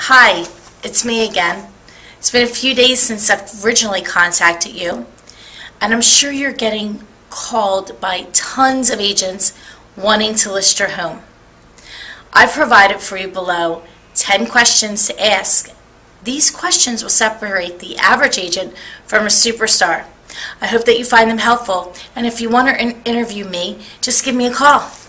Hi, it's me again. It's been a few days since I've originally contacted you, and I'm sure you're getting called by tons of agents wanting to list your home. I've provided for you below 10 questions to ask. These questions will separate the average agent from a superstar. I hope that you find them helpful, and if you want to interview me, just give me a call.